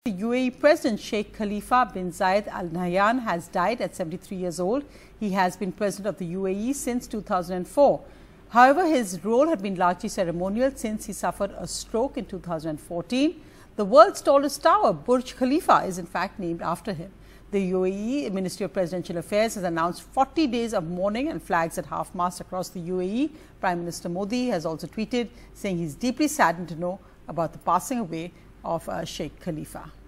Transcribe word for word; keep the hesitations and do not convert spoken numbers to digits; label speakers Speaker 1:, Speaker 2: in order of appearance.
Speaker 1: The U A E President Sheikh Khalifa Bin Zayed Al-Nahyan has died at seventy-three years old. He has been President of the U A E since two thousand four. However, his role had been largely ceremonial since he suffered a stroke in two thousand fourteen. The world's tallest tower, Burj Khalifa, is in fact named after him. The U A E Ministry of Presidential Affairs has announced forty days of mourning and flags at half-mast across the U A E. Prime Minister Modi has also tweeted saying he's deeply saddened to know about the passing away of uh, Sheikh Khalifa.